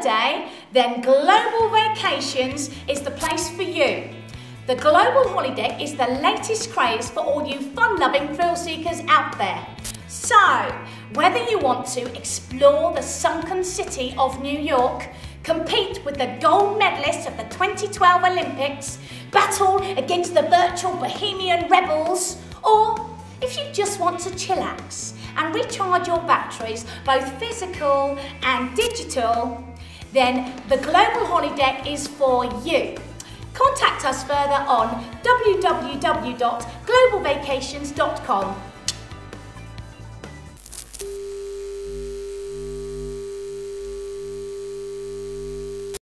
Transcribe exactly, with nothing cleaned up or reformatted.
holiday, then Global Vacations is the place for you. The Global Holiday is the latest craze for all you fun-loving thrill seekers out there. So, whether you want to explore the sunken city of New York, compete with the gold medalists of the twenty twelve Olympics, battle against the virtual Bohemian rebels, or if you just want to chillax and recharge your batteries, both physical and digital, then the Global Holiday is for you. Contact us further on w w w dot global vacations dot com.